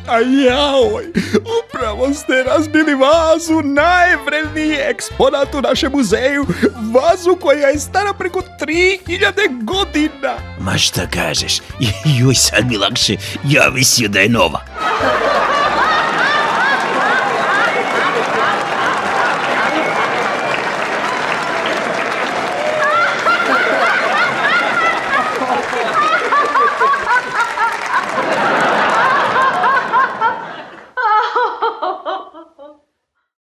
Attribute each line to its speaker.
Speaker 1: A jaoj, upravo ste razbili vazu, najvredniji eksponat u našem muzeju, vazu koja je stara preko 3000 godina.
Speaker 2: Ma šta kažeš, joj sad mi lakše, ja mislio da je nova.